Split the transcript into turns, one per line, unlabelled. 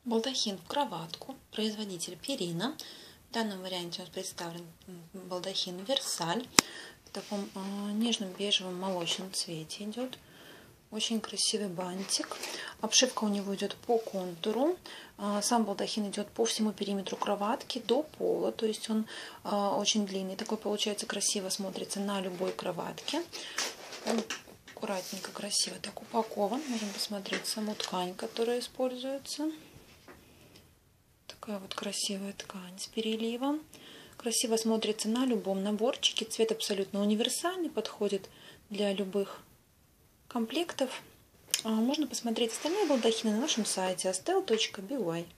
Балдахин в кроватку, производитель Перина. В данном варианте у нас представлен балдахин Версаль. В таком нежном бежевом молочном цвете идет. Очень красивый бантик. Обшивка у него идет по контуру. Сам балдахин идет по всему периметру кроватки до пола. То есть он очень длинный. Такой получается, красиво смотрится на любой кроватке. Он аккуратненько, красиво так упакован. Можем посмотреть саму ткань, которая используется. Такая вот красивая ткань с переливом. Красиво смотрится на любом наборчике. Цвет абсолютно универсальный, подходит для любых комплектов. Можно посмотреть остальные балдахины на нашем сайте astel.by.